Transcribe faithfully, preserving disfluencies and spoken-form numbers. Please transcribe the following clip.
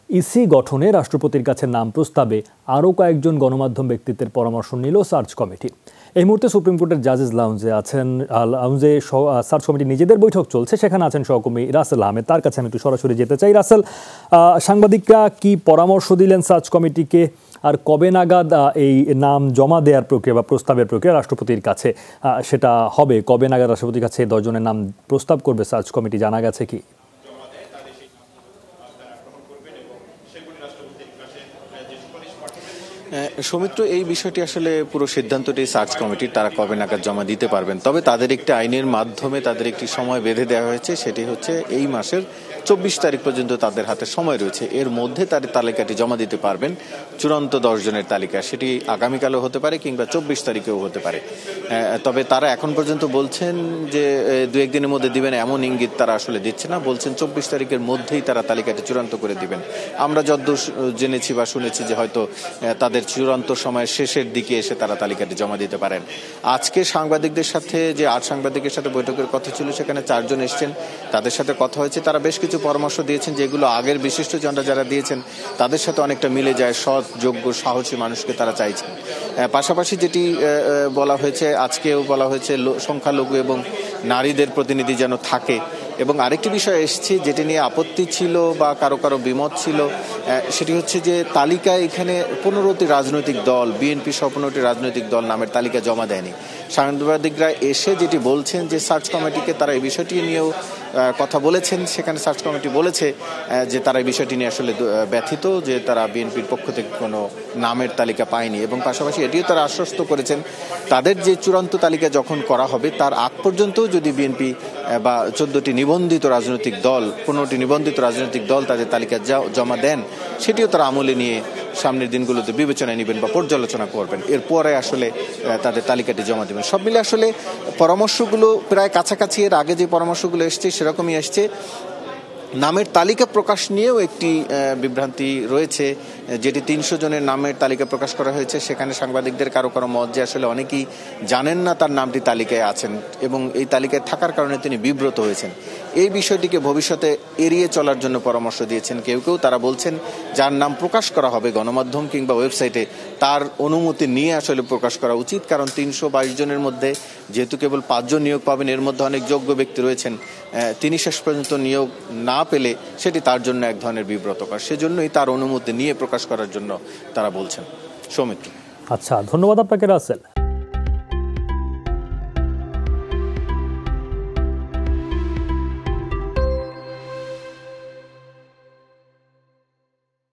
EC গঠনে রাষ্ট্রপতির কাছে নাম প্রস্তাবে আরও কয়েকজন গণমাধ্যম ব্যক্তিত্বের পরামর্শ নিল সার্চ কমিটি। এই মুহূর্তে সুপ্রিম কোর্টের জাজেস লাউঞ্জে আছেন লাউঞ্জে সার্চ কমিটি নিজেদের বৈঠক চলছে, সেখানে আছেন সহকর্মী রাসেল আহমেদ। তার কাছে আমি একটু সরাসরি যেতে চাই। রাসেল, সাংবাদিকরা কি পরামর্শ দিলেন সার্চ কমিটিকে, আর কবে নাগাদ এই নাম জমা দেওয়ার প্রক্রিয়া বা প্রস্তাবের প্রক্রিয়া রাষ্ট্রপতির কাছে সেটা হবে? কবে নাগাদ রাষ্ট্রপতির কাছে দশজনের নাম প্রস্তাব করবে সার্চ কমিটি, জানা গেছে কি? সৌমিত্র, এই বিষয়টি আসলে পুরো সিদ্ধান্তটি সার্চ কমিটির, তারা কবে নাগাদ জমা দিতে পারবেন। তবে তাদের একটি আইনের মাধ্যমে তাদের একটি সময় বেঁধে দেওয়া হয়েছে, সেটি হচ্ছে এই মাসের চব্বিশ তারিখ পর্যন্ত তাদের হাতে সময় রয়েছে। এর মধ্যে তাদের তালিকাটি জমা দিতে পারবেন, চূড়ান্ত দশ জনের তালিকা। সেটি আগামীকালও হতে পারে কিংবা চব্বিশ তারিখেও হতে পারে। তবে তারা এখন পর্যন্ত বলছেন যে দু একদিনের মধ্যে দিবেন, এমন ইঙ্গিত তারা আসলে দিচ্ছে না। বলছেন চব্বিশ তারিখের মধ্যেই তারা তালিকাটি চূড়ান্ত করে দিবেন। আমরা যতদূর জেনেছি বা শুনেছি যে হয়তো তাদের চূড়ান্ত সময়ের শেষের দিকে এসে তারা তালিকাটি জমা দিতে পারেন। আজকে সাংবাদিকদের সাথে যে আট সাংবাদিকের সাথে বৈঠকের কথা ছিল, সেখানে চারজন এসছেন, তাদের সাথে কথা হয়েছে। তারা বেশ কিছু পরামর্শ দিয়েছেন যেগুলো আগের বিশিষ্টজনরা যারা দিয়েছেন তাদের সাথে অনেকটা মিলে যায়। সৎ, যোগ্য, সাহসী মানুষকে তারা চাইছেন। পাশাপাশি যেটি বলা হয়েছে, আজকেও বলা হয়েছে সংখ্যালঘু এবং নারীদের প্রতিনিধি যেন থাকে। এবং আরেকটি বিষয় এসছে যেটি নিয়ে আপত্তি ছিল বা কারো কারো বিমত ছিল, সেটি হচ্ছে যে তালিকায় এখানে পনেরোটি রাজনৈতিক দল, বিএনপি সহ পনেরোটি রাজনৈতিক দল নামের তালিকা জমা দেয়নি। সাংবাদিকরা এসে যেটি বলছেন যে সার্চ কমিটিকে তারা এই বিষয়টি নিয়েও কথা বলেছেন। সেখানে সার্চ কমিটি বলেছে যে তারা এই বিষয়টি নিয়ে আসলে ব্যথিত, যে তারা বিএনপির পক্ষ থেকে কোনো নামের তালিকা পায়নি। এবং পাশাপাশি এটিও তারা আশ্বস্ত করেছেন তাদের যে চূড়ান্ত তালিকা যখন করা হবে তার আগ পর্যন্ত যদি বিএনপি বা চোদ্দটি নিবন্ধিত রাজনৈতিক দল, পনেরোটি নিবন্ধিত রাজনৈতিক দল তাদের তালিকা জমা দেন, সেটিও তারা আমলে নিয়ে সামনের দিনগুলোতে বিবেচনায় নেবেন বা পর্যালোচনা করবেন। এরপরে আসলে তাদের তালিকাটি জমা দেবেন। সব মিলে আসলে পরামর্শগুলো প্রায় কাছাকাছি। এর আগে যে পরামর্শগুলো এসছে সেরকমই আসছে। নামের তালিকা প্রকাশ নিয়েও একটি বিভ্রান্তি রয়েছে, যেটি তিনশো জনের নামের তালিকা প্রকাশ করা হয়েছে। সেখানে সাংবাদিকদের কারো কারো মত যে আসলে অনেকেই জানেন না তার নামটি তালিকায় আছেন এবং এই তালিকায় থাকার কারণে তিনি বিব্রত হয়েছেন। এই বিষয়টিকে ভবিষ্যতে এড়িয়ে চলার জন্য পরামর্শ দিয়েছেন কেউ কেউ। তারা বলছেন যার নাম প্রকাশ করা হবে গণমাধ্যম কিংবা ওয়েবসাইটে, তার অনুমতি নিয়ে আসলে প্রকাশ করা উচিত। কারণ তিনশো বাইশ জনের মধ্যে যেহেতু কেবল পাঁচজন নিয়োগ পাবেন, এর মধ্যে অনেক যোগ্য ব্যক্তি রয়েছেন, তিনি শেষ পর্যন্ত নিয়োগ না পেলে সেটি তার জন্য এক ধরনের বিব্রতকর। সেজন্যই তার অনুমতি নিয়ে প্রকাশ করার জন্য তারা বলছেন। সৌমিত্র। আচ্ছা, ধন্যবাদ আপনাকে রাসেল।